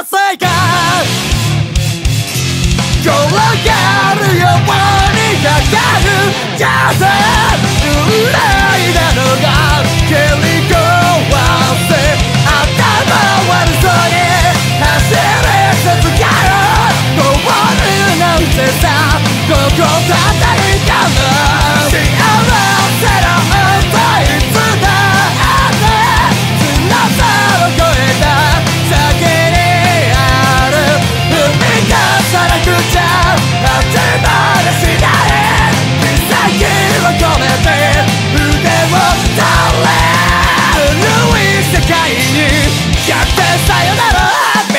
せいか転がるようにかかる風揺らいだのが蹴り壊せ頭悪そうに走り続けるゴールなんてさここだけにかな幸せの歌いつだって翼を越えた先にある海がさなくちゃ始まりしない奇跡を込めて腕を垂れるい世界に逆転さよなら